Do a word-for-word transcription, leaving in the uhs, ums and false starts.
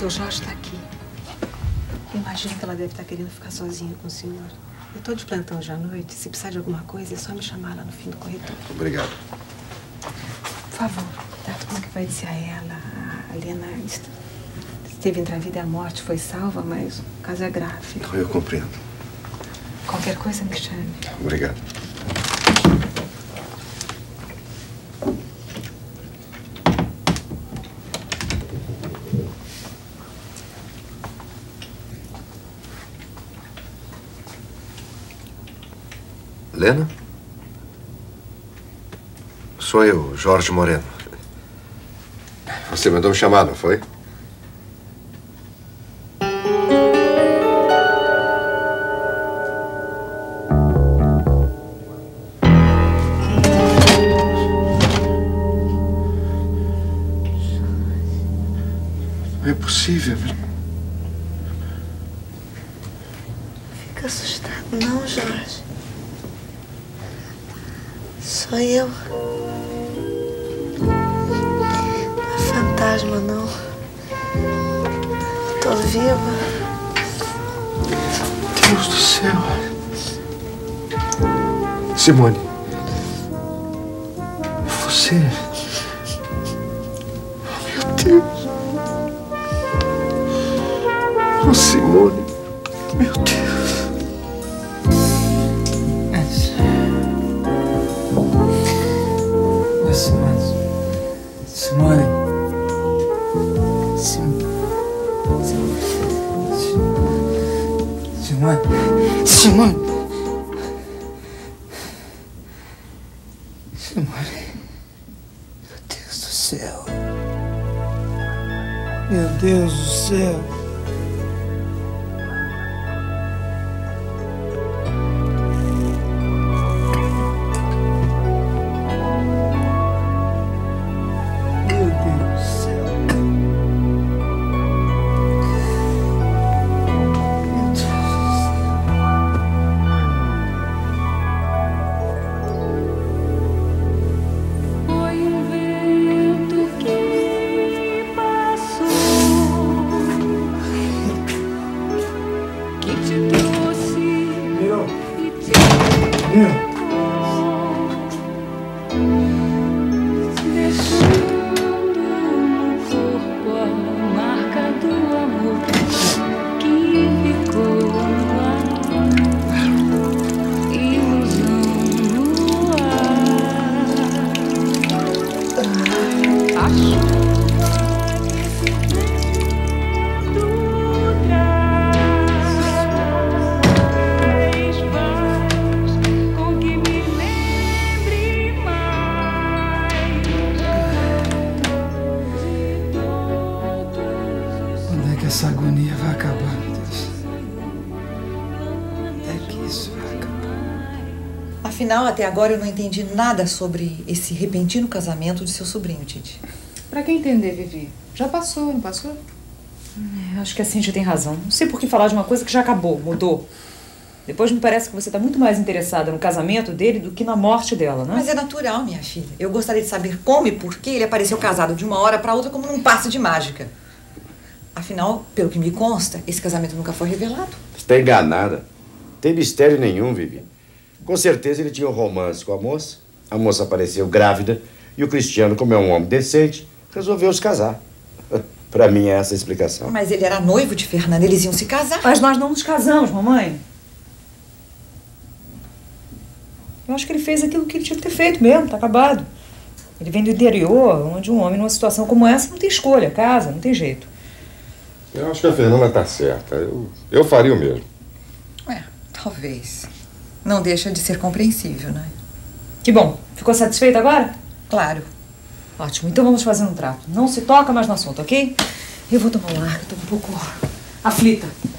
seu Jorge está aqui. Imagino que ela deve estar querendo ficar sozinha com o senhor. Eu estou de plantão hoje à noite. Se precisar de alguma coisa, é só me chamar lá no fim do corredor. Obrigado. Por favor, tá? Como que vai dizer a ela? A Helena esteve entre a vida e a morte, foi salva, mas o caso é grave. Eu compreendo. Qualquer coisa me chame. Obrigado. Helena? Sou eu, Jorge Moreno. Você mandou me chamar, não foi? Não é possível. Fica assustado, não, Jorge. Sou eu. Não é fantasma, não. Tô viva. Deus do céu. Simone. Você. Oh, meu Deus. Oh, Simone. Meu Deus. Simone. Sim. Simone. Simone. Simone. Meu Deus do céu. Meu Deus do céu. Essa agonia vai acabar, meu Deus. É que isso vai acabar. Afinal, até agora eu não entendi nada sobre esse repentino casamento de seu sobrinho, Titi. Pra que entender, Vivi? Já passou, não passou? É, acho que a Cíntia tem razão. Não sei por que falar de uma coisa que já acabou, mudou. Depois me parece que você tá muito mais interessada no casamento dele do que na morte dela, né? Mas é natural, minha filha. Eu gostaria de saber como e por que ele apareceu casado de uma hora pra outra como num passe de mágica. Afinal, pelo que me consta, esse casamento nunca foi revelado. Você está enganada. Não tem mistério nenhum, Vivi. Com certeza ele tinha um romance com a moça. A moça apareceu grávida e o Cristiano, como é um homem decente, resolveu se casar. Pra mim é essa a explicação. Mas ele era noivo de Fernanda, eles iam se casar. Mas nós não nos casamos, mamãe. Eu acho que ele fez aquilo que ele tinha que ter feito mesmo, tá acabado. Ele vem do interior, onde um homem numa situação como essa não tem escolha, casa, não tem jeito. Eu acho que a Fernanda tá certa. Eu, eu faria o mesmo. É, talvez. Não deixa de ser compreensível, né? Que bom. Ficou satisfeita agora? Claro. Ótimo. Então vamos fazer um trato. Não se toca mais no assunto, ok? Eu vou tomar um ar, eu tô um pouco aflita.